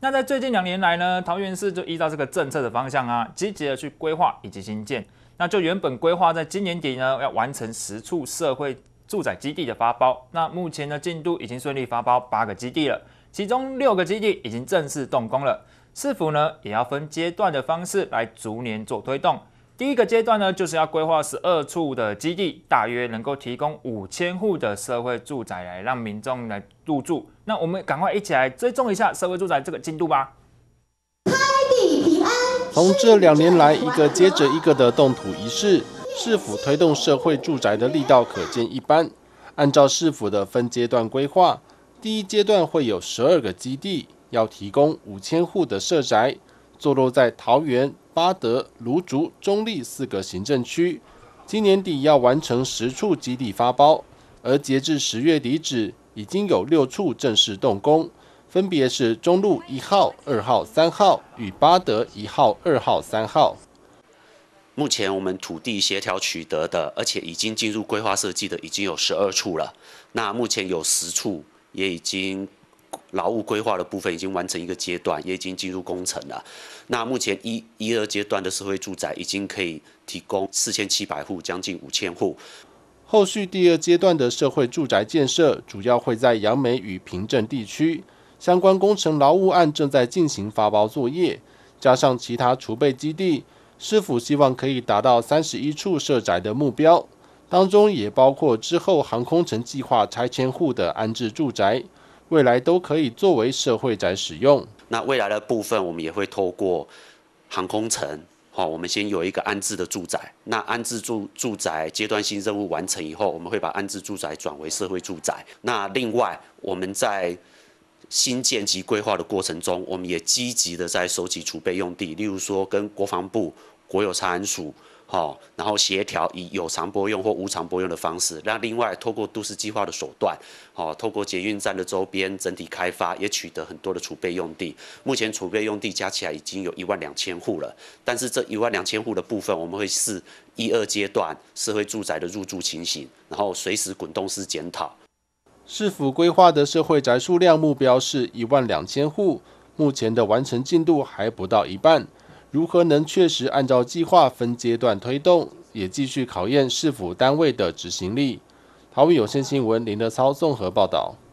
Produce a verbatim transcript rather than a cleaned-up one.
那在最近两年来呢，桃园市就依照这个政策的方向啊，积极的去规划以及新建。那就原本规划在今年底呢，要完成十处社会住宅基地的发包。那目前的进度已经顺利发包八个基地了，其中六个基地已经正式动工了。市府呢，也要分阶段的方式来逐年做推动。第一个阶段呢，就是要规划十二处的基地，大约能够提供五千户的社会住宅来让民众来入住。那我们赶快一起来追踪一下社会住宅这个进度吧。 从这两年来，一个接着一个的动土仪式，市府推动社会住宅的力道可见一斑。按照市府的分阶段规划，第一阶段会有十二个基地，要提供五千户的社宅，坐落在桃园、八德、芦竹、中坜四个行政区。今年底要完成十处基地发包，而截至十月底止，已经有六处正式动工。分别是中路一号、二号、三号与八德一号、二号、三号。 目前我们土地协调取得的，而且已经进入规划设计的，已经有十二处了。那目前有十处也已经劳务规划的部分已经完成一个阶段，也已经进入工程了。那目前一、一二阶段的社会住宅已经可以提供四千七百户，将近五千户。 后续第二阶段的社会住宅建设，主要会在杨梅与平镇地区。相关工程劳务案正在进行发包作业，加上其他储备基地，市府希望可以达到三十一处社宅的目标，当中也包括之后航空城计划拆迁户的安置住宅，未来都可以作为社会宅使用。 那未来的部分，我们也会透过航空城，好，我们先有一个安置的住宅。那安置住住宅阶段性任务完成以后，我们会把安置住宅转为社会住宅。那另外，我们在新建及规划的过程中，我们也积极的在收集储备用地，例如说跟国防部、国有财产署，好，然后协调以有偿拨用或无偿拨用的方式。那另外，透过都市计划的手段，好，透过捷运站的周边整体开发，也取得很多的储备用地。目前储备用地加起来已经有一万两千户了，但是这一万两千户的部分，我们会视一二阶段社会住宅的入住情形，然后随时滚动式检讨。 市府规划的社会宅数量目标是一万两千户，目前的完成进度还不到一半。如何能确实按照计划分阶段推动，也继续考验市府单位的执行力。桃园有线新闻林德操综合报道。